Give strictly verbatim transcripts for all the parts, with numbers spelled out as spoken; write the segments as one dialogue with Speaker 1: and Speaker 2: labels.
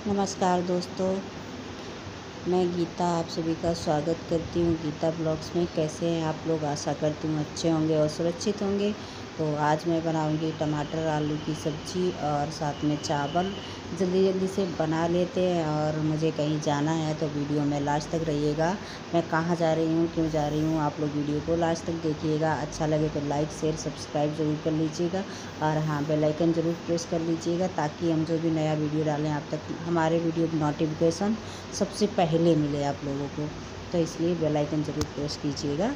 Speaker 1: नमस्कार दोस्तों, मैं गीता आप सभी का स्वागत करती हूँ गीता ब्लॉग्स में। कैसे हैं आप लोग? आशा करती हूँ अच्छे होंगे और सुरक्षित होंगे। तो आज मैं बनाऊँगी टमाटर आलू की सब्ज़ी और साथ में चावल। जल्दी जल्दी से बना लेते हैं और मुझे कहीं जाना है तो वीडियो में लास्ट तक रहिएगा। मैं कहाँ जा रही हूँ, क्यों जा रही हूँ, आप लोग वीडियो को लास्ट तक देखिएगा। अच्छा लगे तो लाइक शेयर सब्सक्राइब ज़रूर कर लीजिएगा और हाँ, बेल आइकन ज़रूर प्रेस कर लीजिएगा ताकि हम जो भी नया वीडियो डालें आप तक हमारे वीडियो की नोटिफिकेशन सबसे पहले मिले आप लोगों को। तो इसलिए बेल आइकन ज़रूर प्रेस कीजिएगा।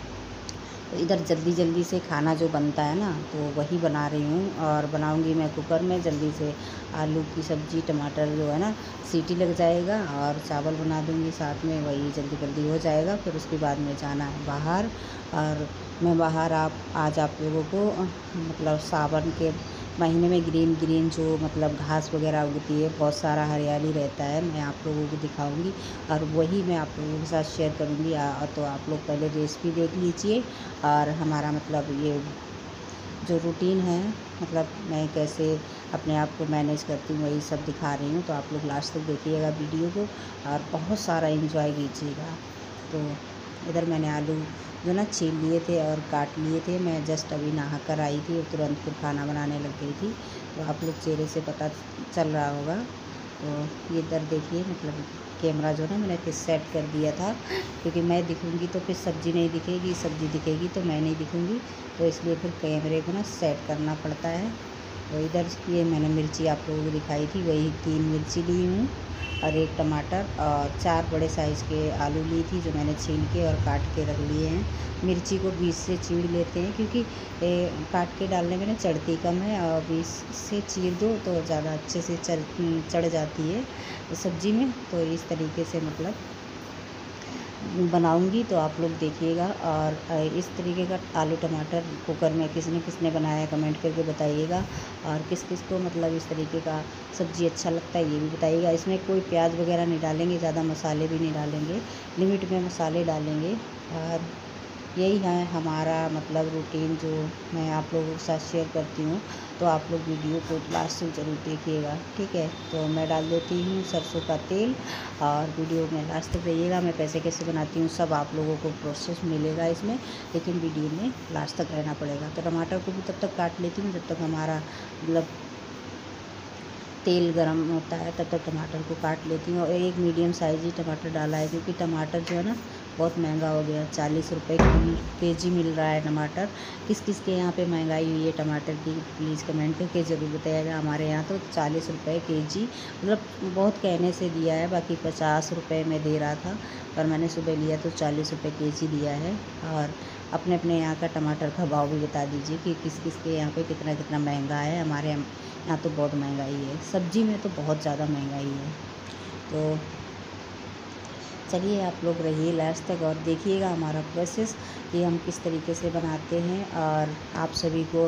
Speaker 1: तो इधर जल्दी जल्दी से खाना जो बनता है ना, तो वही बना रही हूँ और बनाऊँगी मैं कुकर में। जल्दी से आलू की सब्ज़ी, टमाटर जो है ना, सीटी लग जाएगा और चावल बना दूँगी साथ में, वही जल्दी जल्दी हो जाएगा। फिर उसके बाद में जाना है बाहर और मैं बाहर आप आज आप लोगों को मतलब सावन के महीने में ग्रीन ग्रीन जो मतलब घास वगैरह उगती है, बहुत सारा हरियाली रहता है, मैं आप लोगों को दिखाऊंगी और वही मैं आप लोगों के साथ शेयर करूंगी। आ, तो आप लोग पहले रेसिपी देख लीजिए और हमारा मतलब ये जो रूटीन है, मतलब मैं कैसे अपने आप को मैनेज करती हूँ, वही सब दिखा रही हूँ। तो आप लोग लास्ट तक देखिएगा वीडियो को और बहुत सारा एंजॉय कीजिएगा। तो इधर मैंने आलू जो ना छील लिए थे और काट लिए थे। मैं जस्ट अभी नहा कर आई थी और तुरंत फिर खाना बनाने लग गई थी। तो आप लोग चेहरे से पता चल रहा होगा। तो ये इधर देखिए, मतलब कैमरा जो ना मैंने फिर सेट कर दिया था, क्योंकि मैं दिखूँगी तो फिर सब्ज़ी नहीं दिखेगी, सब्ज़ी दिखेगी तो मैं नहीं दिखूँगी। तो इसलिए फिर कैमरे को ना सेट करना पड़ता है। तो इधर ये मैंने मिर्ची आप लोगों को दिखाई थी, वही तीन मिर्ची ली हूँ और एक टमाटर और चार बड़े साइज़ के आलू ली थी जो मैंने छील के और काट के रख लिए हैं। मिर्ची को बीच से चीर लेते हैं, क्योंकि ए, काट के डालने में ना चढ़ती कम है और बीच से चीर दो तो ज़्यादा अच्छे से चढ़ चढ़ जाती है सब्ज़ी में। तो इस तरीके से मतलब बनाऊंगी, तो आप लोग देखिएगा। और इस तरीके का आलू टमाटर कुकर में किसने किसने बनाया कमेंट करके बताइएगा। और किस किस को मतलब इस तरीके का सब्ज़ी अच्छा लगता है ये भी बताइएगा। इसमें कोई प्याज वगैरह नहीं डालेंगे, ज़्यादा मसाले भी नहीं डालेंगे, लिमिट में मसाले डालेंगे। और यही है हमारा मतलब रूटीन जो मैं आप लोगों के साथ शेयर करती हूँ। तो आप लोग वीडियो को लास्ट तक ज़रूर देखिएगा, ठीक है। तो मैं डाल देती हूँ सरसों का तेल और वीडियो में लास्ट तक रहिएगा। मैं कैसे कैसे बनाती हूँ सब आप लोगों को प्रोसेस मिलेगा इसमें, लेकिन वीडियो में लास्ट तक रहना पड़ेगा। तो टमाटर को भी तब तक काट लेती हूँ जब तक हमारा मतलब तेल गरम होता है, तब तक टमाटर को काट लेती हूँ। और एक मीडियम साइज़ ही टमाटर डाला है, क्योंकि टमाटर जो है ना बहुत महंगा हो गया। चालीस रुपये के जी मिल रहा है टमाटर। किस किस के यहाँ पे महंगाई हुई है टमाटर की, प्लीज़ कमेंट करके ज़रूर बताइएगा। हमारे यहाँ तो चालीस रुपये के जी, मतलब बहुत कहने से दिया है, बाकी पचास रुपये में दे रहा था, पर मैंने सुबह लिया तो चालीस रुपये के जी दिया है। और अपने अपने यहाँ का टमाटर का भाव भी बता दीजिए कि किस किस के यहाँ पे कितना कितना महंगा है। हमारे यहाँ तो बहुत महंगाई है, सब्ज़ी में तो बहुत ज़्यादा महंगाई है। तो चलिए आप लोग रहिए लास्ट तक और देखिएगा हमारा प्रोसेस कि हम किस तरीके से बनाते हैं। और आप सभी को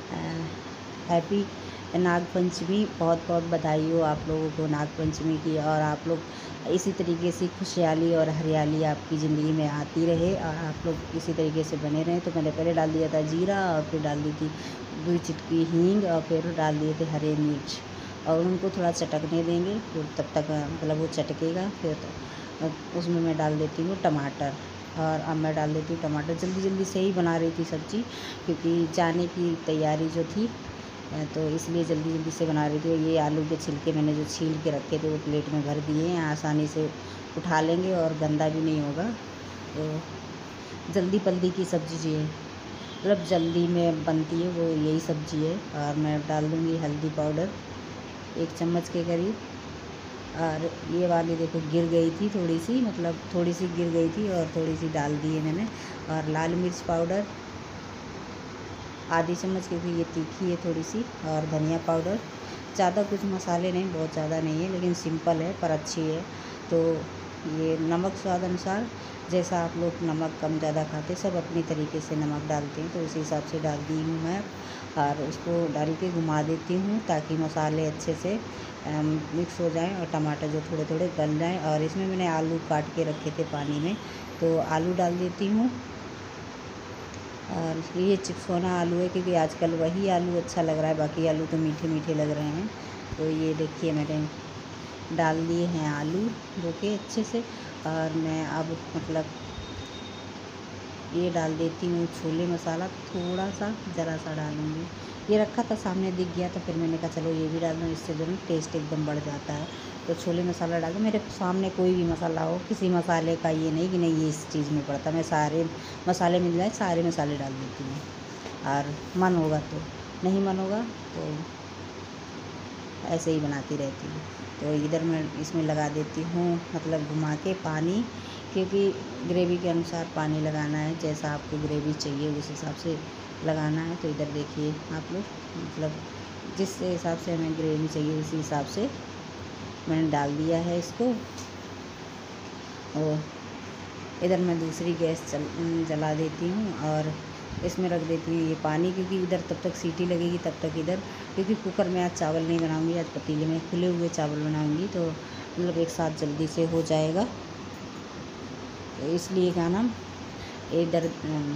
Speaker 1: हैप्पी नाग पंचमी, बहुत बहुत बधाई हो आप लोगों को नाग पंचमी की। और आप लोग इसी तरीके से खुशहाली और हरियाली आपकी ज़िंदगी में आती रहे और आप लोग इसी तरीके से बने रहें। तो मैंने पहले डाल दिया था जीरा और फिर डाल दी थी दो चिटकी हींग और फिर डाल दिए थे हरे मिर्च और उनको थोड़ा चटकने देंगे, फिर तब तक मतलब वो चटकेगा। फिर तो उसमें मैं डाल देती हूँ टमाटर। और अब मैं डाल देती हूँ टमाटर। जल्दी जल्दी से ही बना रही थी सब्ज़ी, क्योंकि जाने की तैयारी जो थी, तो इसलिए जल्दी जल्दी से बना रही थी। ये आलू के छिलके मैंने जो छील के रखे थे वो प्लेट में भर दिए हैं, आसानी से उठा लेंगे और गंदा भी नहीं होगा। तो जल्दी पल्दी की सब्ज़ी जो है, मतलब जल्दी में बनती है, वो यही सब्ज़ी है। और मैं डाल दूँगी हल्दी पाउडर एक चम्मच के करीब। और ये वाली देखो गिर गई थी थोड़ी सी, मतलब थोड़ी सी गिर गई थी और थोड़ी सी डाल दी है मैंने। और लाल मिर्च पाउडर आधी चम्मच, क्योंकि ये तीखी है थोड़ी सी। और धनिया पाउडर, ज़्यादा कुछ मसाले नहीं, बहुत ज़्यादा नहीं है, लेकिन सिंपल है पर अच्छी है। तो ये नमक स्वाद अनुसार, जैसा आप लोग नमक कम ज़्यादा खाते, सब अपनी तरीके से नमक डालते हैं, तो उसी हिसाब से डाल दी हूँ मैं। और उसको डाल के घुमा देती हूँ ताकि मसाले अच्छे से मिक्स हो जाएं और टमाटर जो थोड़े थोड़े गल जाएं। और इसमें मैंने आलू काट के रखे थे पानी में, तो आलू डाल देती हूँ। और ये चिप्सोना आलू है, क्योंकि आजकल वही आलू अच्छा लग रहा है, बाकी आलू तो मीठे मीठे लग रहे हैं। तो ये देखिए मैंने डाल दिए हैं आलू धो के अच्छे से। और मैं अब मतलब ये डाल देती हूँ छोले मसाला, थोड़ा सा ज़रा सा डालूँगी। ये रखा था सामने दिख गया तो फिर मैंने कहा चलो ये भी डाल दूँ, इससे जो ना टेस्ट एकदम बढ़ जाता है। तो छोले मसाला डाल दूँ। मेरे सामने कोई भी मसाला हो, किसी मसाले का ये नहीं कि नहीं ये इस चीज़ में पड़ता, मैं सारे मसाले मिल जाए सारे मसाले डाल देती हूँ। और मन होगा तो, नहीं मन होगा तो ऐसे ही बनाती रहती हूँ। तो इधर मैं इसमें लगा देती हूँ मतलब घुमा के पानी, क्योंकि ग्रेवी के अनुसार पानी लगाना है, जैसा आपको ग्रेवी चाहिए उस हिसाब से लगाना है। तो इधर देखिए आप लोग, मतलब जिस हिसाब से हमें ग्रेवी चाहिए उसी हिसाब से मैंने डाल दिया है इसको। और इधर मैं दूसरी गैस चल जला देती हूँ और इसमें रख देती हूँ ये पानी, क्योंकि इधर तब तक सीटी लगेगी तब तक इधर, क्योंकि कुकर में आज चावल नहीं बनाऊँगी, आज पतीले में खुले हुए चावल बनाऊँगी, तो मतलब एक साथ जल्दी से हो जाएगा। तो इसलिए क्या नाम इधर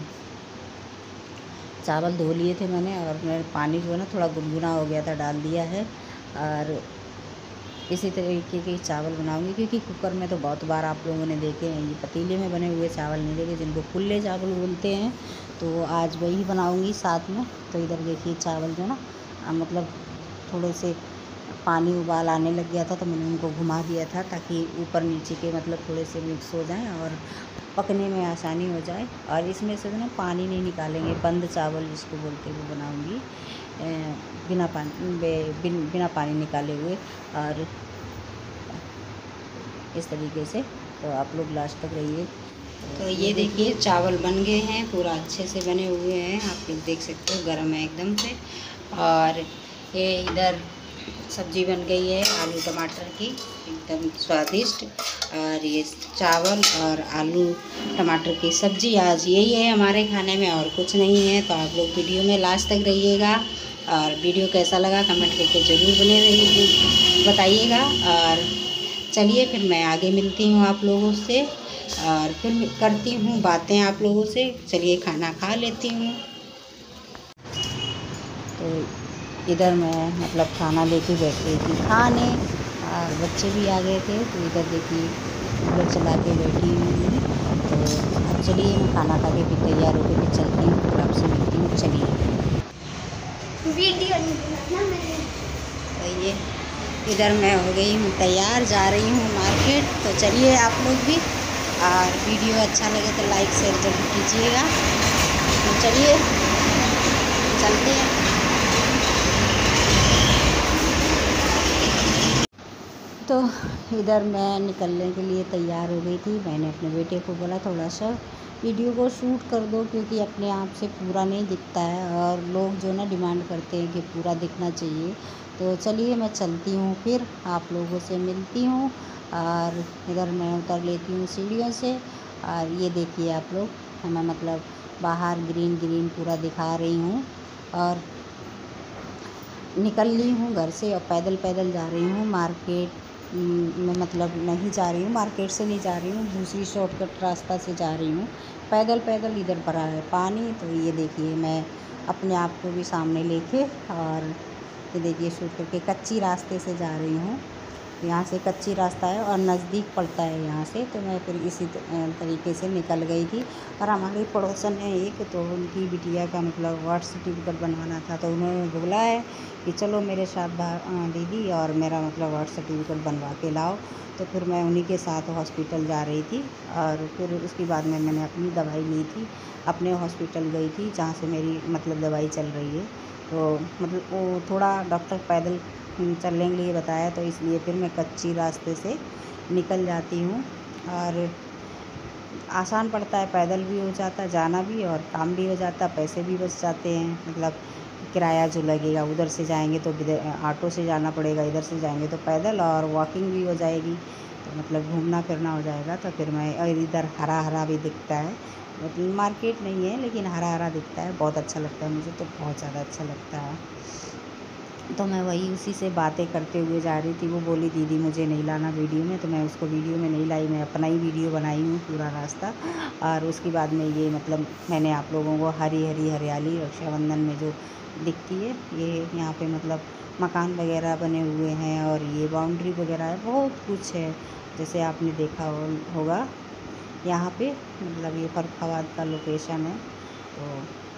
Speaker 1: चावल धो लिए थे मैंने, और मैं पानी जो है ना थोड़ा गुनगुना हो गया था डाल दिया है। और इसी तरीके के चावल बनाऊंगी, क्योंकि कुकर में तो बहुत बार आप लोगों ने देखे हैं, ये पतीले में बने हुए चावल नहीं देखे, जिनको खुले चावल बोलते हैं। तो आज वही बनाऊंगी साथ में। तो इधर देखिए चावल जो ना मतलब थोड़े से पानी उबाल आने लग गया था, तो मैंने उनको घुमा दिया था ताकि ऊपर नीचे के मतलब थोड़े से मिक्स हो जाएं और पकने में आसानी हो जाए। और इसमें से ना पानी नहीं निकालेंगे, बंद चावल जिसको बोलते हुए बनाऊंगी, बिना पानी बिन, बिना पानी निकाले हुए। और इस तरीके से तो आप लोग लास्ट तक रहिए। तो ये देखिए चावल बन गए हैं, पूरा अच्छे से बने हुए हैं, आप लोग देख सकते हो, गर्म है एकदम से। और ये इधर सब्जी बन गई है आलू टमाटर की, एकदम स्वादिष्ट। और ये चावल और आलू टमाटर की सब्जी आज यही है हमारे खाने में, और कुछ नहीं है। तो आप लोग वीडियो में लास्ट तक रहिएगा, और वीडियो कैसा लगा कमेंट करके ज़रूर बने रहिए बताइएगा। और चलिए फिर मैं आगे मिलती हूँ आप लोगों से, और फिर करती हूँ बातें आप लोगों से। चलिए खाना खा लेती हूँ। तो इधर मैं मतलब खाना लेके बैठ गई थी खाने, और बच्चे भी आ गए थे। तो इधर देखिए कूलर चला के बैठी हुई हूँ। तो अब चलिए मैं खाना खा के फिर तैयार होकर फिर चलती हूँ, फिर आपसे मिलती हूँ। चलिए वीडियो नहीं बनाना मैंने। तो ये इधर मैं हो गई हूँ तैयार, जा रही हूँ मार्केट। तो चलिए आप लोग भी, और वीडियो अच्छा लगे तो लाइक शेयर जरूर कीजिएगा। तो चलिए चलते हैं। तो इधर मैं निकलने के लिए तैयार हो गई थी। मैंने अपने बेटे को बोला थोड़ा सा वीडियो को शूट कर दो, क्योंकि अपने आप से पूरा नहीं दिखता है, और लोग जो ना डिमांड करते हैं कि पूरा दिखना चाहिए। तो चलिए मैं चलती हूँ, फिर आप लोगों से मिलती हूँ। और इधर मैं उतर लेती हूँ सीढ़ियों से। और ये देखिए आप लोग, मैं मतलब बाहर ग्रीन ग्रीन पूरा दिखा रही हूँ, और निकल ली हूँ घर से, और पैदल पैदल जा रही हूँ मार्केट में, मतलब नहीं जा रही हूँ मार्केट से, नहीं जा रही हूँ, दूसरी शॉर्टकट रास्ता से जा रही हूँ पैदल पैदल। इधर भरा है पानी। तो ये देखिए मैं अपने आप को भी सामने लेके, और ये देखिए शूट करके कच्ची रास्ते से जा रही हूँ। यहाँ से कच्ची रास्ता है और नज़दीक पड़ता है यहाँ से। तो मैं फिर इसी तरीके से निकल गई थी। और हमारी पड़ोसन है एक, तो उनकी बिटिया का मतलब बर्थ सर्टिफिकेट बनवाना था, तो उन्होंने बोला है कि चलो मेरे साथ दीदी, और मेरा मतलब बर्थ सर्टिफिकेट बनवा के लाओ। तो फिर मैं उन्हीं के साथ हॉस्पिटल जा रही थी। और फिर उसके बाद में मैंने अपनी दवाई ली थी, अपने हॉस्पिटल गई थी जहाँ से मेरी मतलब दवाई चल रही है। तो मतलब वो थोड़ा डॉक्टर पैदल चलने के लिए बताया, तो इसलिए फिर मैं कच्ची रास्ते से निकल जाती हूँ। और आसान पड़ता है, पैदल भी हो जाता है जाना भी, और काम भी हो जाता है, पैसे भी बच जाते हैं। मतलब किराया जो लगेगा, उधर से जाएंगे तो ऑटो से जाना पड़ेगा, इधर से जाएंगे तो पैदल, और वॉकिंग भी हो जाएगी। तो मतलब घूमना फिरना हो जाएगा। तो फिर मैं, और इधर हरा हरा भी दिखता है, मतलब मार्केट नहीं है लेकिन हरा हरा दिखता है, बहुत अच्छा लगता है मुझे, तो बहुत ज़्यादा अच्छा लगता है। तो मैं वही उसी से बातें करते हुए जा रही थी। वो बोली दीदी मुझे नहीं लाना वीडियो में, तो मैं उसको वीडियो में नहीं लाई, मैं अपना ही वीडियो बनाई हूँ पूरा रास्ता। और उसके बाद में ये मतलब मैंने आप लोगों को हरी हरी हरियाली रक्षाबंधन में जो दिखती है, ये यहाँ पे मतलब मकान वगैरह बने हुए हैं और ये बाउंड्री वगैरह है, बहुत कुछ है जैसे आपने देखा हो, होगा यहाँ पे। मतलब ये फर्रुखाबाद का लोकेशन है। तो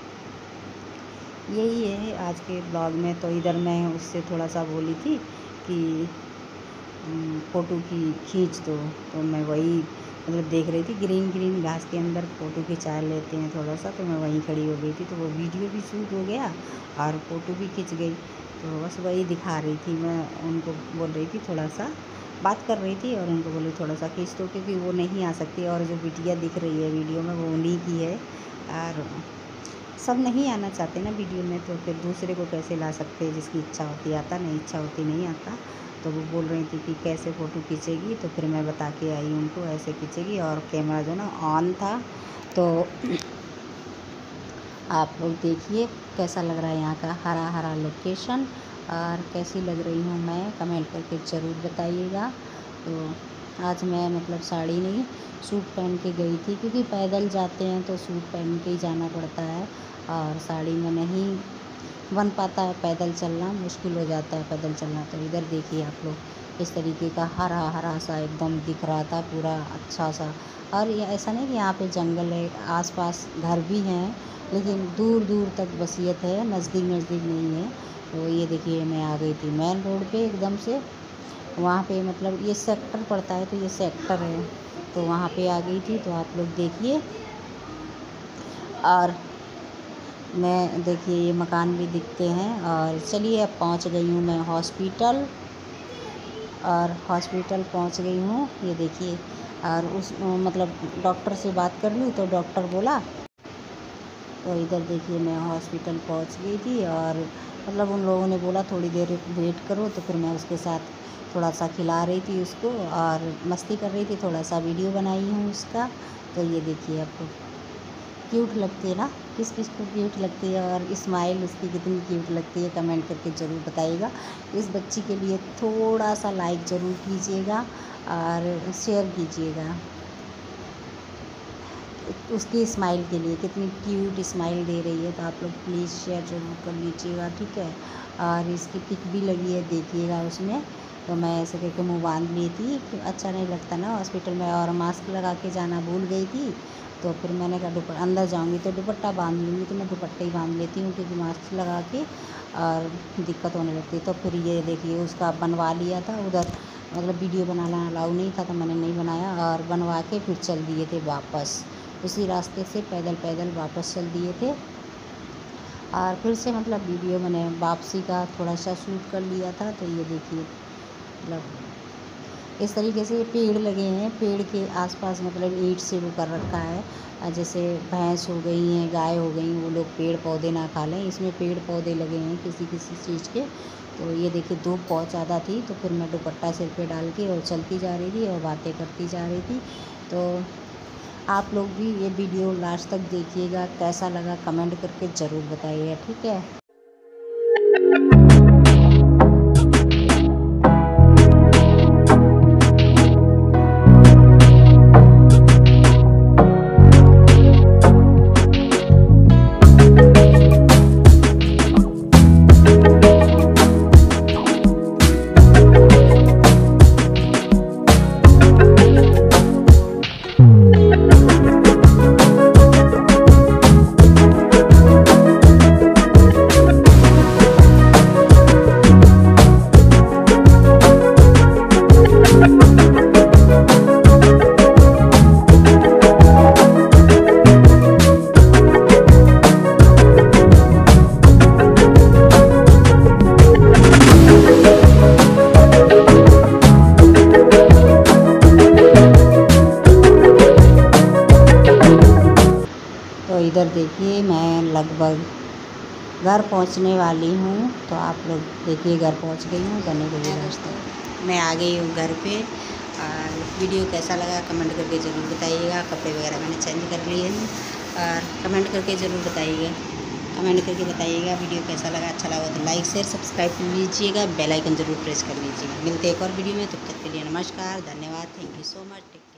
Speaker 1: यही है आज के ब्लॉग में। तो इधर मैं उससे थोड़ा सा बोली थी कि फ़ोटो की खींच दो, तो मैं वही मतलब देख रही थी ग्रीन ग्रीन घास के अंदर फ़ोटो खिंचा लेते हैं थोड़ा सा, तो मैं वहीं खड़ी हो गई थी। तो वो वीडियो भी शूट हो गया और फ़ोटो भी खिंच गई। तो बस वही दिखा रही थी, मैं उनको बोल रही थी, थोड़ा सा बात कर रही थी और उनको बोली थोड़ा सा खींच दो, क्योंकि वो नहीं आ सकती और जो बिटिया दिख रही है वीडियो में वो उन्हीं की है। और सब नहीं आना चाहते ना वीडियो में, तो फिर दूसरे को कैसे ला सकते हैं। जिसकी इच्छा होती आता, नहीं इच्छा होती नहीं आता। तो वो बोल रही थी कि कैसे फ़ोटो खींचेगी, तो फिर मैं बता के आई उनको ऐसे खींचेगी। और कैमरा जो ना ऑन था। तो आप लोग देखिए कैसा लग रहा है यहाँ का हरा हरा लोकेशन, और कैसी लग रही हूँ मैं कमेंट करके ज़रूर बताइएगा। तो आज मैं मतलब साड़ी नहीं सूट पहन के गई थी, क्योंकि पैदल जाते हैं तो सूट पहन के ही जाना पड़ता है और साड़ी में नहीं बन पाता है, पैदल चलना मुश्किल हो जाता है पैदल चलना। तो इधर देखिए आप लोग इस तरीके का हरा हरा सा एकदम दिख रहा था पूरा अच्छा सा। और ये ऐसा नहीं कि यहाँ पे जंगल है, आसपास घर भी हैं, लेकिन दूर दूर तक बसियत है, नज़दीक नज़दीक नहीं है। तो ये देखिए मैं आ गई थी मेन रोड पे एकदम से, वहाँ पे मतलब ये सेक्टर पड़ता है, तो ये सेक्टर है, तो वहाँ पे आ गई थी। तो आप लोग देखिए, और मैं देखिए ये मकान भी दिखते हैं। और चलिए अब पहुँच गई हूँ मैं हॉस्पिटल, और हॉस्पिटल पहुँच गई हूँ ये देखिए। और उस मतलब डॉक्टर से बात कर ली, तो डॉक्टर बोला, तो इधर देखिए मैं हॉस्पिटल पहुँच गई थी। और मतलब उन लोगों ने बोला थोड़ी देर वेट करो, तो फिर मैं उसके साथ थोड़ा सा खिला रही थी उसको और मस्ती कर रही थी, थोड़ा सा वीडियो बनाई हूँ उसका। तो ये देखिए आपको क्यूट लगती है ना, किस किस को क्यूट लगती है और स्माइल उसकी कितनी क्यूट लगती है, कमेंट करके ज़रूर बताइएगा। इस बच्ची के लिए थोड़ा सा लाइक ज़रूर कीजिएगा और शेयर कीजिएगा। उसकी स्माइल के लिए कितनी क्यूट स्माइल दे रही है, तो आप लोग प्लीज़ शेयर ज़रूर कर लीजिएगा, ठीक है। और इसकी पिक भी लगी है देखिएगा उसमें। तो मैं ऐसे करके मुँह बांध ली थी, अच्छा नहीं लगता ना हॉस्पिटल में, और मास्क लगा के जाना भूल गई थी। तो फिर मैंने कहा दुपट्टा अंदर जाऊंगी तो दुपट्टा बांध लूँगी, तो मैं दुपट्टा ही बांध लेती हूँ, क्योंकि मास्क लगा के और दिक्कत होने लगती है। तो फिर ये देखिए उसका बनवा लिया था उधर, मतलब वीडियो बनाना अलाउ नहीं था, तो मैंने नहीं बनाया और बनवा के फिर चल दिए थे वापस, उसी रास्ते से पैदल पैदल वापस चल दिए थे। और फिर से मतलब वीडियो मैंने वापसी का थोड़ा सा शूट कर लिया था। तो ये देखिए मतलब इस तरीके से पेड़ लगे हैं, पेड़ के आसपास मतलब ईंट से वो कर रखा है, जैसे भैंस हो गई हैं, गाय हो गई, वो लोग पेड़ पौधे ना खा लें, इसमें पेड़ पौधे लगे हैं किसी किसी चीज़ के। तो ये देखिए धूप बहुत ज़्यादा थी, तो फिर मैं दुपट्टा सिर पे डाल के और चलती जा रही थी और बातें करती जा रही थी। तो आप लोग भी ये वीडियो लास्ट तक देखिएगा, कैसा लगा कमेंट करके ज़रूर बताइएगा, ठीक है। इधर देखिए मैं लगभग घर पहुंचने वाली हूँ, तो आप लोग देखिए घर पहुंच गई हूँ, बने रहिए रास्ते। मैं आ गई हूँ घर पे। और वीडियो कैसा लगा कमेंट करके ज़रूर बताइएगा। कपड़े वगैरह मैंने चेंज कर लिए हैं, और कमेंट करके ज़रूर बताइएगा कमेंट करके बताइएगा वीडियो कैसा लगा। अच्छा लगा तो लाइक शेयर सब्सक्राइब कर लीजिएगा, बेल आइकन ज़रूर प्रेस कर लीजिएगा। मिलते एक और वीडियो में, तब तक के लिए नमस्कार, धन्यवाद, थैंक यू सो मच।